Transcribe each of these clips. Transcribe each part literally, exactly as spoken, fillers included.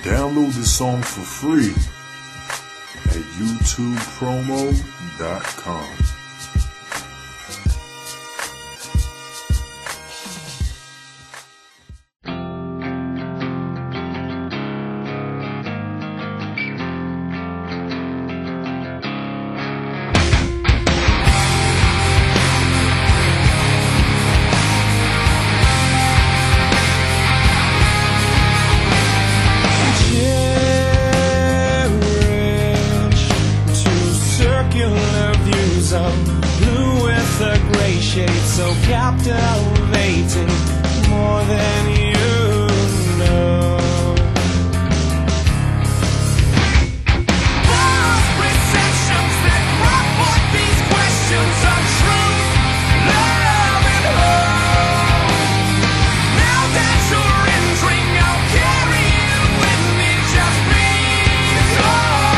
Download the song for free at youtube promo dot com. Blue with a gray shade, so captivating, more than you know. False perceptions that brought forth these questions of truth, love, and hope. Now that you're entering, I'll carry you with me. Just be told.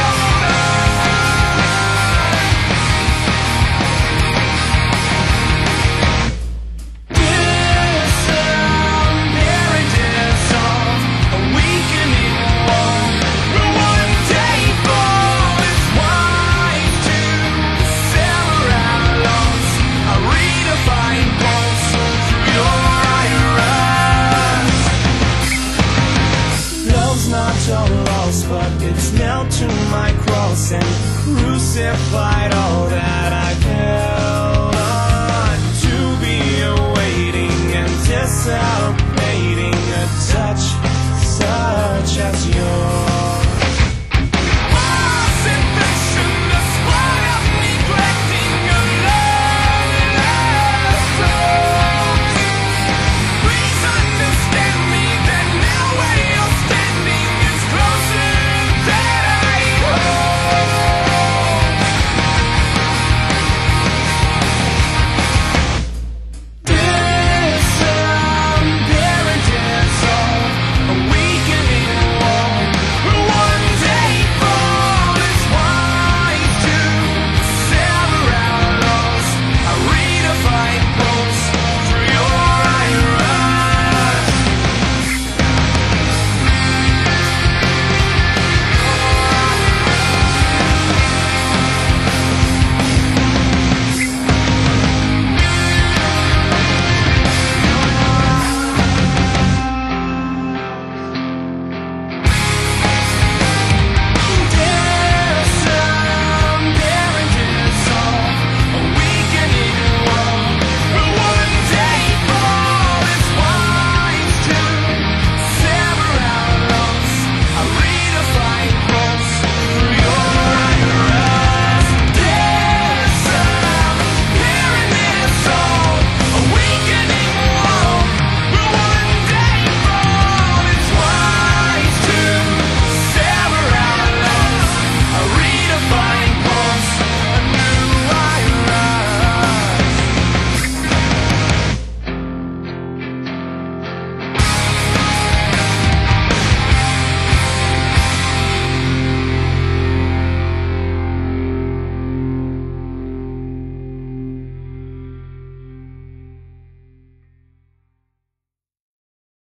But it's nailed to my cross and crucified all that I've held on to, be awaiting anticipation.